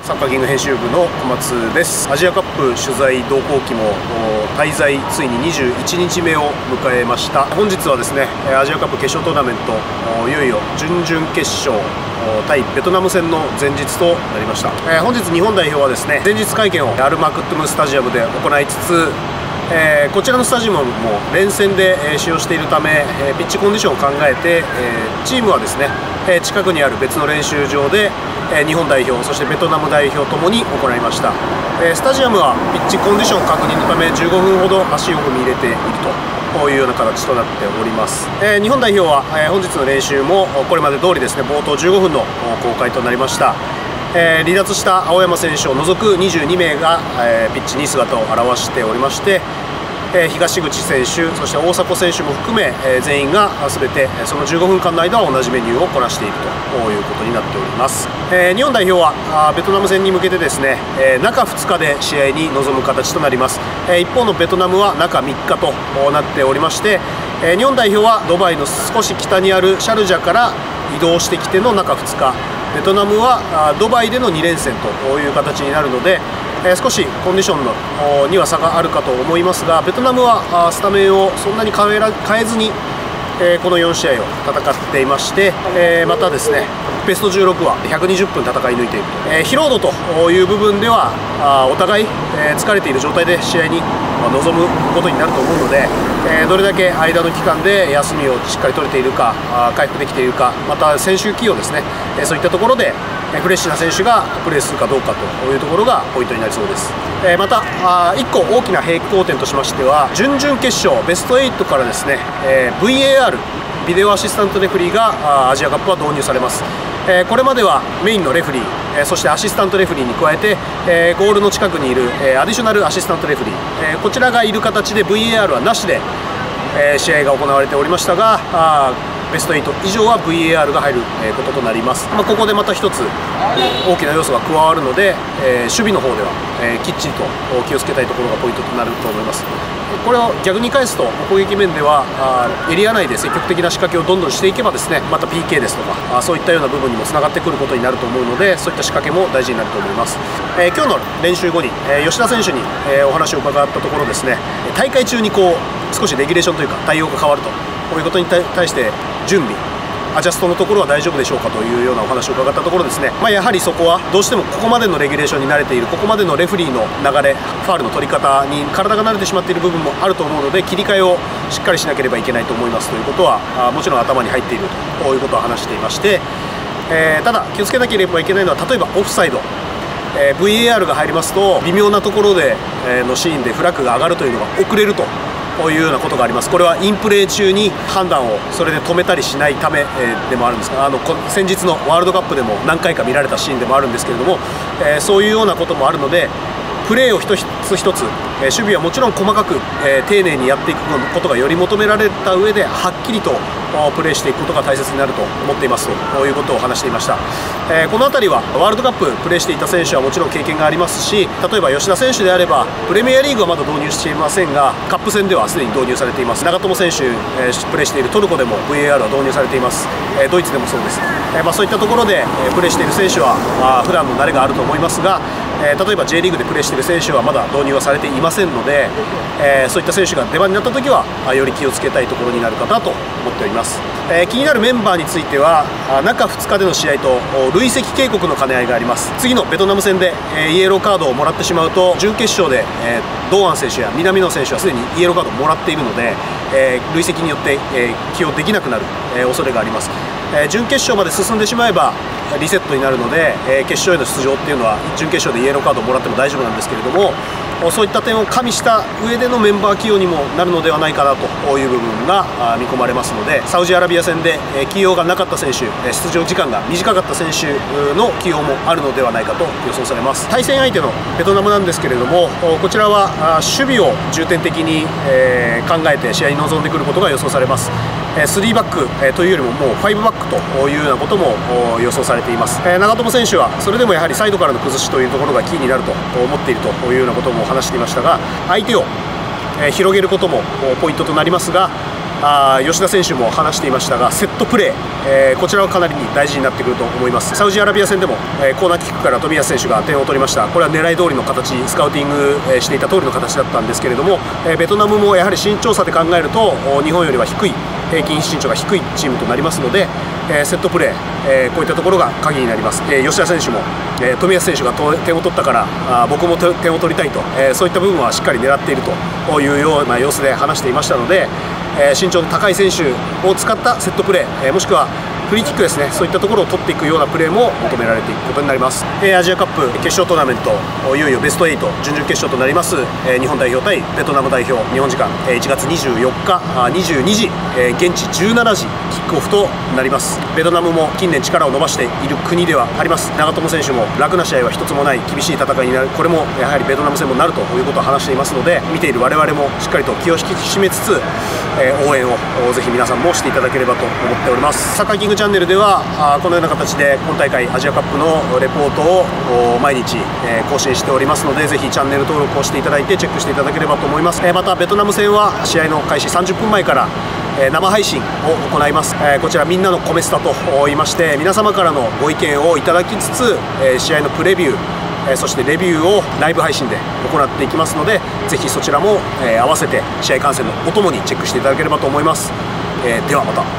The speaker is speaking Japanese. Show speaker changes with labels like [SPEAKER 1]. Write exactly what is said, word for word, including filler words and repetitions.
[SPEAKER 1] サッカーキング編集部の小松です。アジアカップ取材同行記も滞在ついににじゅういちにちめを迎えました。本日はですね、アジアカップ決勝トーナメントいよいよ準々決勝対ベトナム戦の前日となりました。本日日本代表はですね、前日会見をアルマクトゥムスタジアムで行いつつ、えー、こちらのスタジアムも連戦で、えー、使用しているため、えー、ピッチコンディションを考えて、えー、チームはですね、えー、近くにある別の練習場で、えー、日本代表そしてベトナム代表ともに行いました。えー、スタジアムはピッチコンディション確認のためじゅうごふんほど足を踏み入れているというような形となっております。えー、日本代表は、えー、本日の練習もこれまで通りですね、冒頭じゅうごふんの公開となりました。えー、離脱した青山選手を除くにじゅうにめいが、えー、ピッチに姿を現しておりまして、えー、東口選手そして大迫選手も含め、えー、全員が全てそのじゅうごふんかんの間は同じメニューをこなしているということになっております。えー、日本代表はあベトナム戦に向けてですね、えー、中ふつかで試合に臨む形となります。えー、一方のベトナムは中みっかとなっておりまして、えー、日本代表はドバイの少し北にあるシャルジャから移動してきての中ふつか、ベトナムはドバイでのにれんせんという形になるので、えー、少しコンディションのには差があるかと思いますが、ベトナムはスタメンをそんなに変えら変えずに、えー、このよんしあいを戦っていまして、えー、またですねベストじゅうろくはひゃくにじゅっぷん戦い抜いていると、えー、疲労度という部分ではあお互い、えー、疲れている状態で試合に臨むことになると思うので、えー、どれだけ間の期間で休みをしっかり取れているか、あ回復できているか、また選手起用ですね、えー、そういったところでフレッシュな選手がプレーするかどうかというところがポイントになりそうです。えー、またあいっこ大きな平行点としましては、準々決勝ベストはちからですね、えー、ブイエーアール ビデオアシスタントレフリーがアジアカップは導入されます。えー、これまではメインのレフリー、えー、そしてアシスタントレフリーに加えて、えー、ゴールの近くにいる、えー、アディショナルアシスタントレフリー、えー、こちらがいる形で ブイエーアール はなしで、えー、試合が行われておりましたが、あベストはち以上は ブイエーアール が入ることとなります。まあ、ここでまた一つ大きな要素が加わるので、えー、守備の方では、えー、きっちりと気をつけたいところがポイントとなると思います。これを逆に返すと攻撃面ではあエリア内で積極的な仕掛けをどんどんしていけばですね、また ピーケー ですとかあそういったような部分にもつながってくることになると思うので、そういった仕掛けも大事になると思います。えー、今日の練習後に、えー、吉田選手に、えー、お話を伺ったところですね、大会中にこう少しレギュレーションというか対応が変わるとこういうことに対して準備アジャストのところは大丈夫でしょうかというようなお話を伺ったところですね、まあ、やはりそこはどうしてもここまでのレギュレーションに慣れている、ここまでのレフリーの流れ、ファウルの取り方に体が慣れてしまっている部分もあると思うので、切り替えをしっかりしなければいけないと思いますということはあもちろん頭に入っているということを話していまして、えー、ただ気をつけなければいけないのは、例えばオフサイド、えー、ブイエーアール が入りますと微妙なところで、えー、のシーンでフラッグが上がるというのが遅れると。こういうようなことがあります。これはインプレー中に判断をそれで止めたりしないため、えー、でもあるんですが、あの先日のワールドカップでも何回か見られたシーンでもあるんですけれども、えー、そういうようなこともあるので、プレーを一つ一つ、えー、守備はもちろん細かく、えー、丁寧にやっていくことがより求められた上で、はっきりとプレーしていくことが大切になると思っていますということを話していました。えー、この辺りはワールドカッププレーしていた選手はもちろん経験がありますし、例えば吉田選手であればプレミアリーグはまだ導入していませんが、カップ戦ではすでに導入されています。長友選手、えー、プレーしているトルコでも ブイエーアール は導入されています。えー、ドイツでもそうです。えーまあ、そういったところで、えー、プレーしている選手はあ普段の慣れがあると思いますが、えー、例えば ジェイリーグでプレーしている選手はまだ導入はされていませんので、えー、そういった選手が出番になった時はより気をつけたいところになるかなと思っております。えー、気になるメンバーについては中ふつかでの試合と累積警告の兼ね合いがあります。次のベトナム戦で、えー、イエローカードをもらってしまうと、準決勝で、えー、堂安選手や南野選手はすでにイエローカードをもらっているので、えー、累積によって、えー、起用できなくなる、えー、恐れがあります。えー、準決勝まで進んでしまえばリセットになるので、えー、決勝への出場っていうのは準決勝でイエローカードをもらっても大丈夫なんですけれども、そういった点を加味した上でのメンバー起用にもなるのではないかなという部分が見込まれますので、サウジアラビア戦で起用がなかった選手、出場時間が短かった選手の起用もあるのではないかと予想されます。対戦相手のベトナムなんですけれども、こちらは守備を重点的に考えて試合に臨んでくることが予想されます。スリーバックというよりももうファイブバックというようなことも予想されています。長友選手はそれでもやはりサイドからの崩しというところがキーになると思っているというようなことも話していましたが、相手を広げることもポイントとなりますが、 あ吉田選手も話していましたが、セットプレー、えー、こちらはかなりに大事になってくると思います。サウジアラビア戦でも、えー、コーナーキックから冨安選手が点を取りました。これは狙い通りの形、スカウティング、えー、していた通りの形だったんですけれども、えー、ベトナムもやはり身長差で考えると日本よりは低い、平均身長が低いチームとなりますので、えー、セットプレー、えー、こういったところが鍵になります。えー、吉田選手も、えー、冨安選手が点を取ったからあ僕も点を取りたいと、えー、そういった部分はしっかり狙っているというような様子で話していましたので、えー、身長の高い選手を使ったセットプレー、えー、もしくはフリーキックですね、そういったところを取っていくようなプレーも求められていくことになります。えー、アジアカップ決勝トーナメント、いよいよベストエイト準々決勝となります。えー、日本代表対ベトナム代表、日本時間いちがつにじゅうよっかにじゅうにじ、えー、現地じゅうしちじキックオフとなります。ベトナムも近年力を伸ばしている国ではあります。長友選手も楽な試合は一つもない厳しい戦いになる、これもやはりベトナム戦もなるということを話していますので、見ている我々もしっかりと気を引き締めつつ、えー、応援をぜひ皆さんもしていただければと思っております。サッカーキングチャンネルではこのような形で今大会アジアカップのレポートを毎日更新しておりますので、ぜひチャンネル登録をしていただいてチェックしていただければと思います。またベトナム戦は試合の開始さんじゅっぷんまえから生配信を行います。こちらみんなのコメスタと言いまして、皆様からのご意見をいただきつつ試合のプレビュー、そしてレビューをライブ配信で行っていきますので、ぜひそちらも合わせて試合観戦のお供にチェックしていただければと思います。ではまた。